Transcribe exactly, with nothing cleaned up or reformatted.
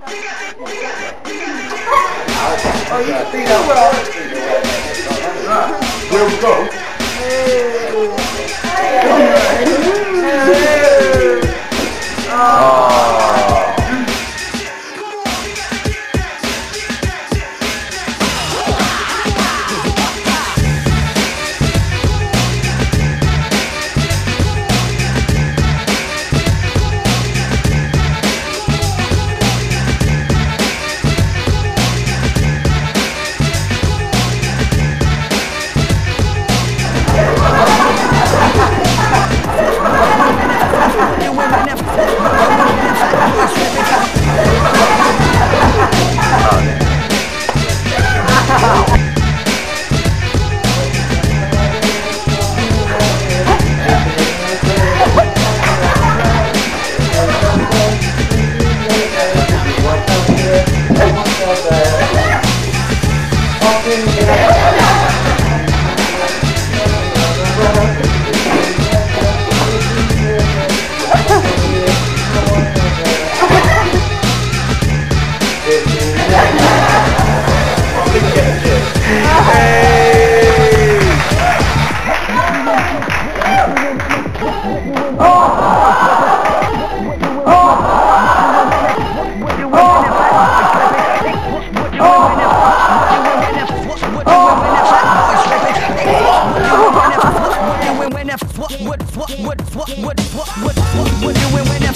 Oh, you see that well. There we go. Hey. Oh. What what what what what what what what what what what what what